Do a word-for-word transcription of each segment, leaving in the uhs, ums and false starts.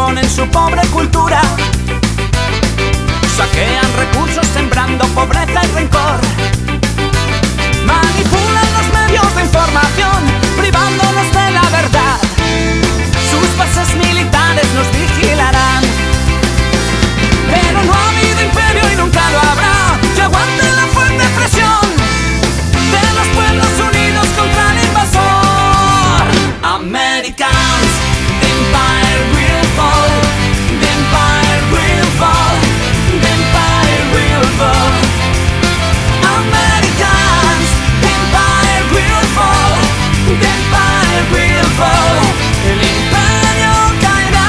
imponen su pobre cultura. Saquean recursos sembrando pobreza y rencor. Manipulan los medios de información, privándonos de la verdad. Sus bases militares nos vigilarán. Pero no ha habido imperio y nunca lo habrá que aguante la fuerte presión de los pueblos unidos contra el invasor. Americans, the empire will fall. The empire will fall. The empire will fall. Americans, the empire will fall. The empire will fall. El imperio caerá.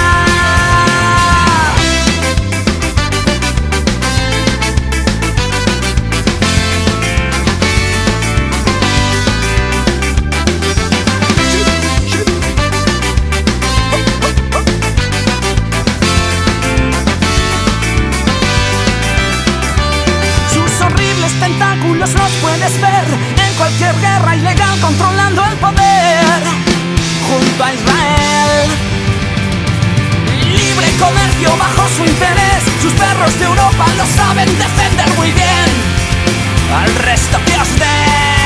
Sus horribles tentáculos los puedes ver en cualquier guerra ilegal, controlando el poder junto a Israel. Libre comercio bajo su interés. Sus perros de Europa lo saben defender muy bien. Al resto que os den.